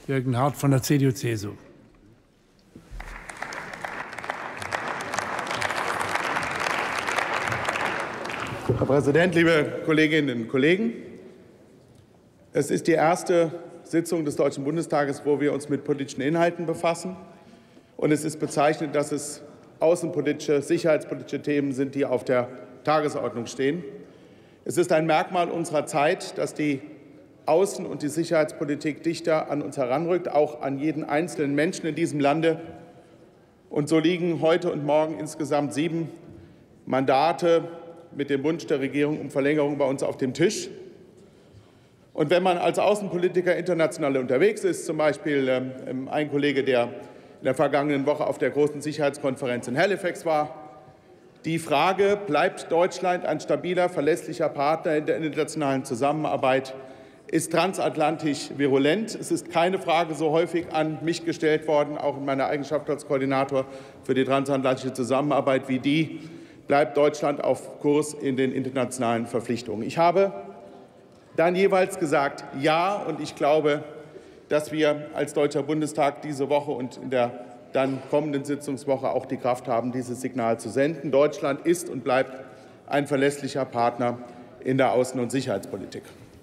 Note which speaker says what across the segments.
Speaker 1: Jürgen Hart von der CDU/CSU.
Speaker 2: Herr Präsident, liebe Kolleginnen und Kollegen! Es ist die erste Sitzung des Deutschen Bundestages, wo wir uns mit politischen Inhalten befassen. Und es ist bezeichnend, dass es außenpolitische, sicherheitspolitische Themen sind, die auf der Tagesordnung stehen. Es ist ein Merkmal unserer Zeit, dass die Außen- und die Sicherheitspolitik dichter an uns heranrückt, auch an jeden einzelnen Menschen in diesem Lande. Und so liegen heute und morgen insgesamt 7 Mandate mit dem Wunsch der Regierung um Verlängerung bei uns auf dem Tisch. Und wenn man als Außenpolitiker international unterwegs ist, zum Beispiel ein Kollege, der in der vergangenen Woche auf der großen Sicherheitskonferenz in Halifax war, die Frage, bleibt Deutschland ein stabiler, verlässlicher Partner in der internationalen Zusammenarbeit, ist transatlantisch virulent. Es ist keine Frage so häufig an mich gestellt worden, auch in meiner Eigenschaft als Koordinator für die transatlantische Zusammenarbeit, wie die, bleibt Deutschland auf Kurs in den internationalen Verpflichtungen. Ich habe dann jeweils gesagt, ja, und ich glaube, dass wir als Deutscher Bundestag diese Woche und in der dann kommenden Sitzungswoche auch die Kraft haben, dieses Signal zu senden. Deutschland ist und bleibt ein verlässlicher Partner in der Außen- und Sicherheitspolitik.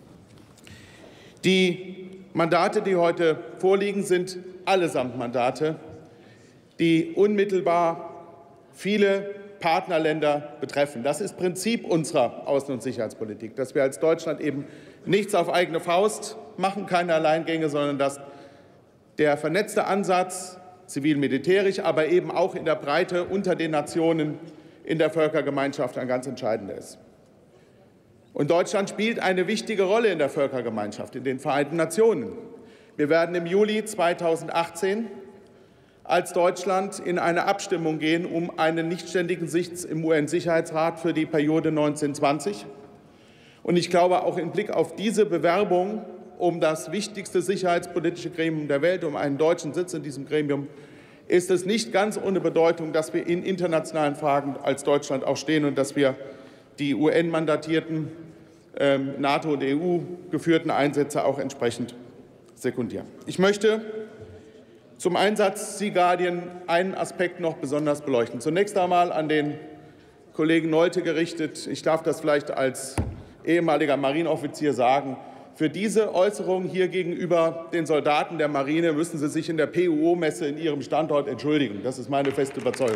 Speaker 2: Die Mandate, die heute vorliegen, sind allesamt Mandate, die unmittelbar viele Partnerländer betreffen. Das ist Prinzip unserer Außen- und Sicherheitspolitik, dass wir als Deutschland eben nichts auf eigene Faust machen, keine Alleingänge, sondern dass der vernetzte Ansatz, zivil-militärisch, aber eben auch in der Breite unter den Nationen in der Völkergemeinschaft ein ganz entscheidender ist. Und Deutschland spielt eine wichtige Rolle in der Völkergemeinschaft, in den Vereinten Nationen. Wir werden im Juli 2018 als Deutschland in eine Abstimmung gehen um einen nichtständigen Sitz im UN-Sicherheitsrat für die Periode 1920. Und ich glaube, auch im Blick auf diese Bewerbung um das wichtigste sicherheitspolitische Gremium der Welt, um einen deutschen Sitz in diesem Gremium, ist es nicht ganz ohne Bedeutung, dass wir in internationalen Fragen als Deutschland auch stehen und dass wir die UN-mandatierten, NATO- und EU-geführten Einsätze auch entsprechend sekundieren. Ich möchte zum Einsatz Sea Guardian einen Aspekt noch besonders beleuchten. Zunächst einmal an den Kollegen Nolte gerichtet. Ich darf das vielleicht als ehemaliger Marineoffizier sagen. Für diese Äußerung hier gegenüber den Soldaten der Marine müssen Sie sich in der PUO-Messe in Ihrem Standort entschuldigen. Das ist meine feste Überzeugung.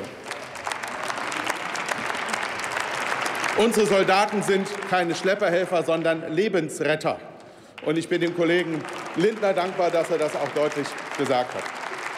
Speaker 2: Unsere Soldaten sind keine Schlepperhelfer, sondern Lebensretter. Und ich bin dem Kollegen Lindner dankbar, dass er das auch deutlich gesagt hat.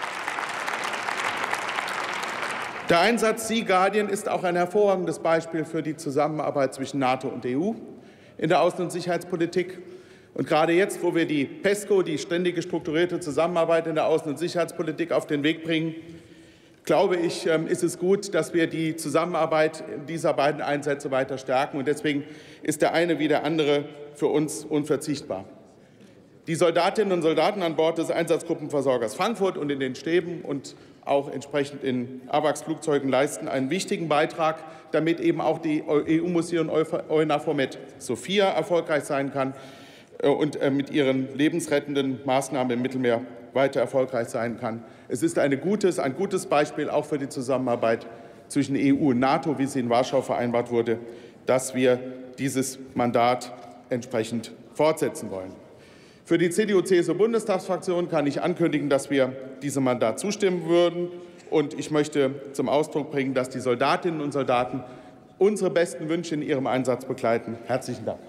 Speaker 2: Der Einsatz Sea Guardian ist auch ein hervorragendes Beispiel für die Zusammenarbeit zwischen NATO und EU in der Außen- und Sicherheitspolitik. Und gerade jetzt, wo wir die PESCO, die ständige strukturierte Zusammenarbeit in der Außen- und Sicherheitspolitik, auf den Weg bringen, glaube ich, ist es gut, dass wir die Zusammenarbeit dieser beiden Einsätze weiter stärken. Und deswegen ist der eine wie der andere für uns unverzichtbar. Die Soldatinnen und Soldaten an Bord des Einsatzgruppenversorgers Frankfurt und in den Stäben und auch entsprechend in AWACS-Flugzeugen leisten einen wichtigen Beitrag, damit eben auch die EU-Mission EUNAVFOR Med Sophia erfolgreich sein kann und mit ihren lebensrettenden Maßnahmen im Mittelmeer weiter erfolgreich sein kann. Es ist ein gutes Beispiel auch für die Zusammenarbeit zwischen EU und NATO, wie sie in Warschau vereinbart wurde, dass wir dieses Mandat entsprechend fortsetzen wollen. Für die CDU/CSU-Bundestagsfraktion kann ich ankündigen, dass wir diesem Mandat zustimmen würden. Und ich möchte zum Ausdruck bringen, dass die Soldatinnen und Soldaten unsere besten Wünsche in ihrem Einsatz begleiten. Herzlichen Dank.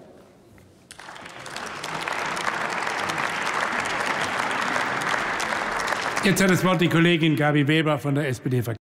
Speaker 1: Jetzt hat das Wort die Kollegin Gabi Weber von der SPD.